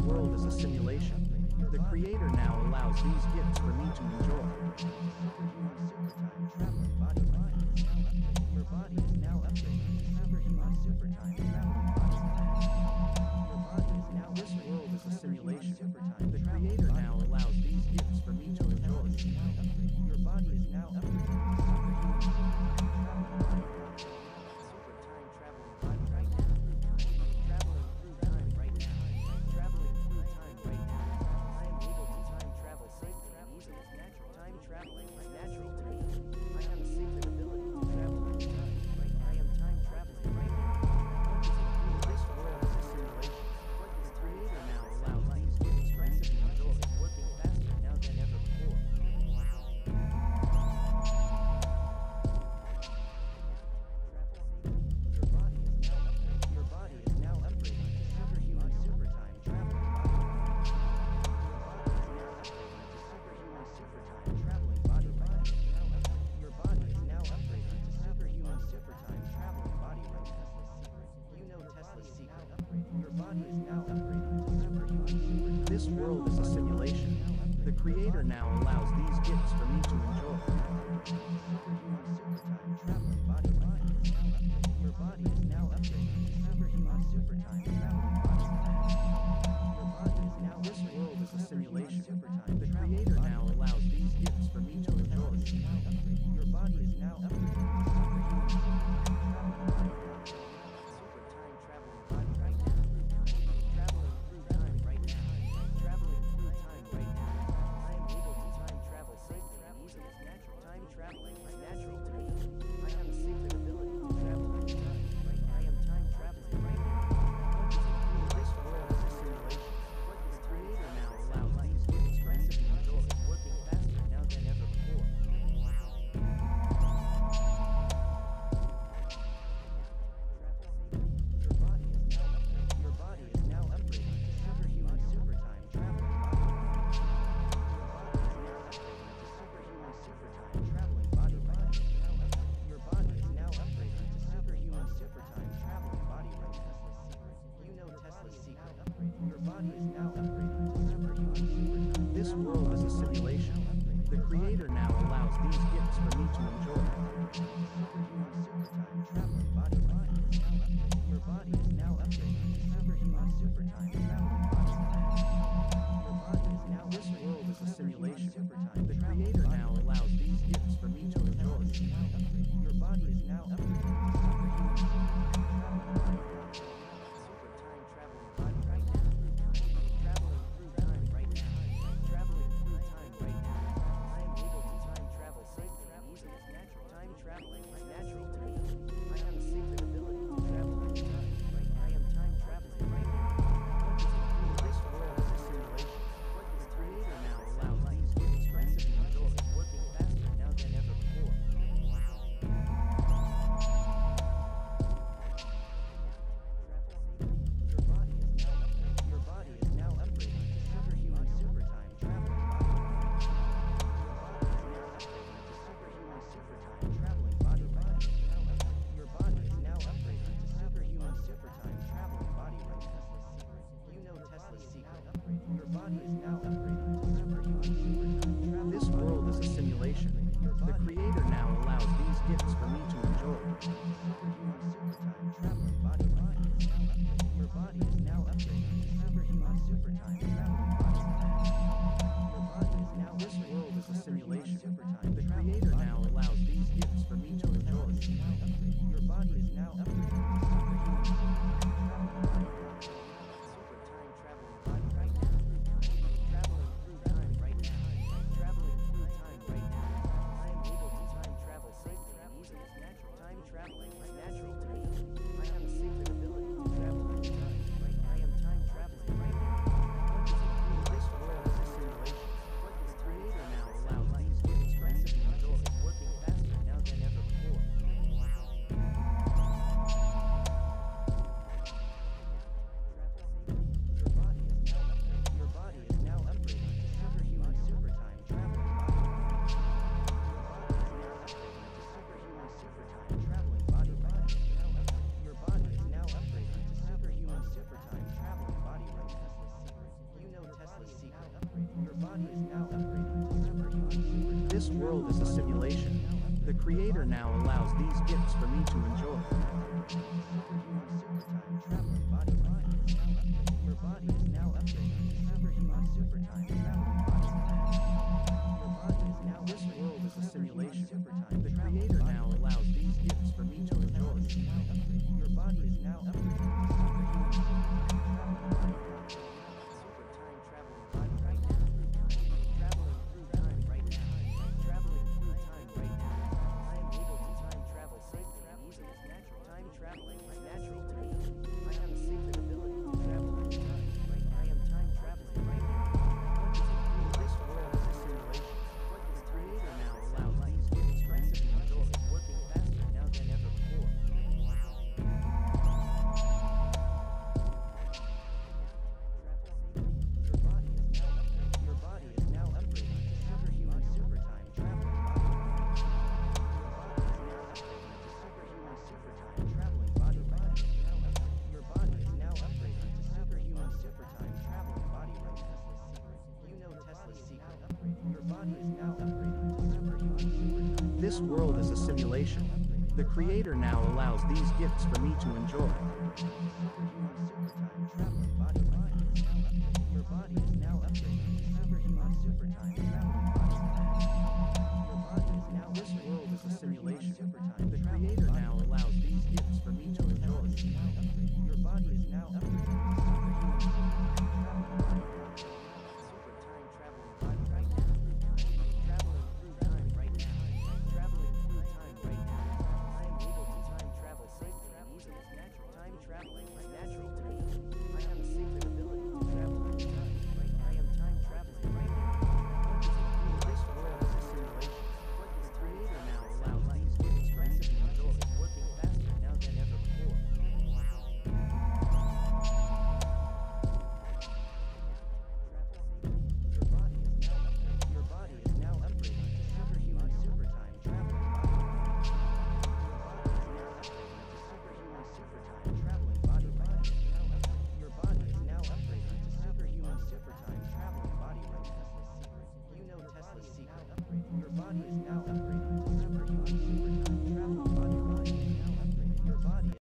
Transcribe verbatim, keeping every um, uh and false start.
world is a simulation. The Creator now allows these gifts for me to enjoy. Traveling body mind. Your body is now upgraded. Superhuman super time. Traveling body mind. Your body is now. This world is a simulation. The Creator now allows these gifts for me to enjoy. Your body is now upgraded. Super time traveling body right now. Traveling through time right now. Traveling through time right now. I am able to time travel safely and easily as natural. Time traveling is natural to me. I have a sacred ability to travel through time. Right, I am time traveling right now. What is it? This world is a simulation. What is Creator now allows these gifts for me to enjoy, working faster now than ever before. Your body is now upgraded. Superhuman super time traveling body. Your body is now upgraded to superhuman super time traveling body right now. You know Tesla's secret. Your body is now upgraded to superhuman super time. This world is a simulation. The Creator now allows these gifts for me to enjoy. Superhuman super time traveling body right now. Your body is now upgraded to superhuman super time traveling body. Your body is now. This world is a simulation. The Creator now allows these gifts for me to enjoy. Your body is now upgraded to superhuman super time traveling body right now. Traveling through time right now. Traveling through time right now. I am able to time travel safely and easily as natural. Time traveling is natural to me. I have a sacred ability to travel through time. Right, I am time traveling right now. What is it? This world is a simulation. What is Creator now allows these gifts for me to enjoy, working faster now than ever before. Your body is now upgraded. Your body is now upgraded to superhuman super time traveling body. Your body is now upgraded to superhuman super time traveling body right now. You know Tesla's secret. Your body is now upgraded to superhuman super time. This world is a simulation. The Creator now allows these gifts for me to enjoy. Superhuman super time traveling body right now. Your body is now upgraded to superhuman super time traveling body. Your body is now. This world is a simulation. The Creator now allows these gifts for me to enjoy. Your body is now upgraded to superhuman super time traveling body right now. Traveling through time right now. Traveling through time right now. I am able to time travel safely and easily as natural. Time traveling is natural to me. I have a sacred ability to travel through time. Right, I am time traveling right now. What is it? This world is a simulation. What is Creator now allows these gifts for me to enjoy, working faster now than ever before. Your body is now upgraded. Your body is now upgraded to superhuman super time traveling body. Your body is now upgraded to superhuman super time traveling body right now. You know Tesla's secret. Your body is now upgraded to superhuman super time traveling. This world is a simulation. The Creator now allows these gifts for me to enjoy. Superhuman super time traveling body right now. Your body is now upgraded to superhuman super time traveling body. Your body is now. This world is a simulation. The Creator now allows these gifts for me to enjoy. Your body is now upgraded to superhuman super time traveling body right now. world is a simulation. The Creator now allows these gifts for me to enjoy. Traveling body mind. Your body is now upgraded to superhuman super time traveling body. Your body is now this world is a simulation. The Creator now allows these gifts for me to enjoy. Your body is now upgraded to superhuman super time traveling body right now. Traveling through time right now. Traveling through time right now. I am able to time travel safely and easily. Time traveling is natural to me. I have a secret ability to travel through time. I am time traveling right now. What does it mean? This world is a simulation. What is Creator now allows these gifts for me to enjoy, working faster now than ever before. Your body is now upgraded. Your body is now upgraded to superhuman super time traveling body. Your body is now upgraded to superhuman super time traveling body right now. You know Tesla's secret. Your body is now upgraded to superhuman super time. This world is a simulation. The Creator now allows these gifts for me to enjoy. Superhuman super time traveling body right now. Your body is